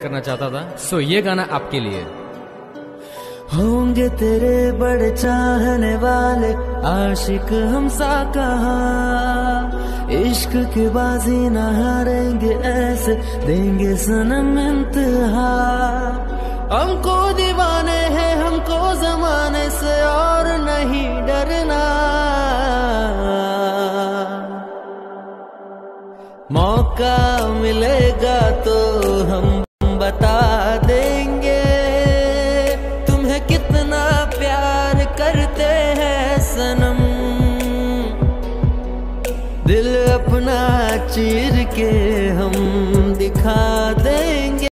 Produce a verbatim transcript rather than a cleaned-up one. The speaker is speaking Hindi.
करना चाहता था। सो ये गाना आपके लिए। होंगे तेरे बड़े चाहने वाले आशिक हमसा कहा, इश्क की बाजी न हारेंगे ऐसे देंगे सनम इंतहा। हमको दीवाने हैं हमको जमाने से और नहीं डरना, मौका मिलेगा तो हम बता देंगे तुम्हें कितना प्यार करते हैं सनम। दिल अपना चीर के हम दिखा देंगे